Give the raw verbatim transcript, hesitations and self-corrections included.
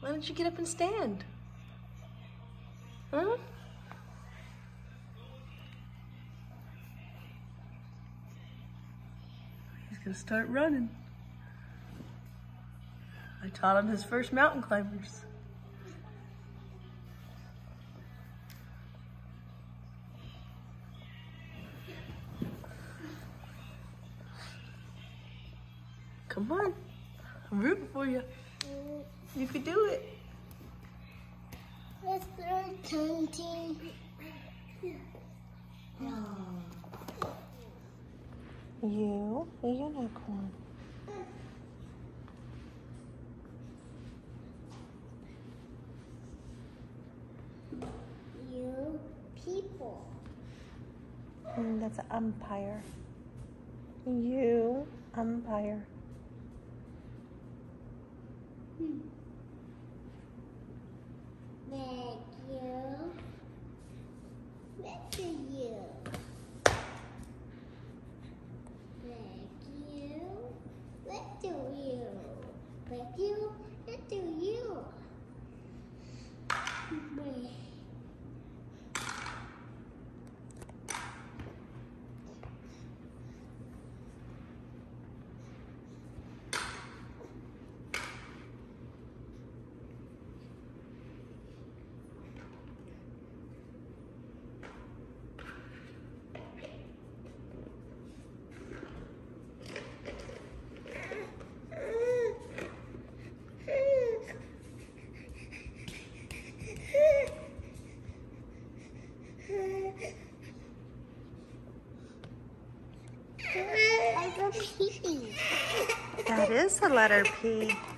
Why don't you get up and stand? Huh? He's gonna start running. I taught him his first mountain climbers. Come on, I'm rooting for you. You could do it. Let's start counting. You, a unicorn. You, people. Mm, that's an umpire. You, umpire. Hmm. Thank you. That's a you. Thank you. Let's do you. Thank you. Let's do you. Wait. I love P. That is the letter P.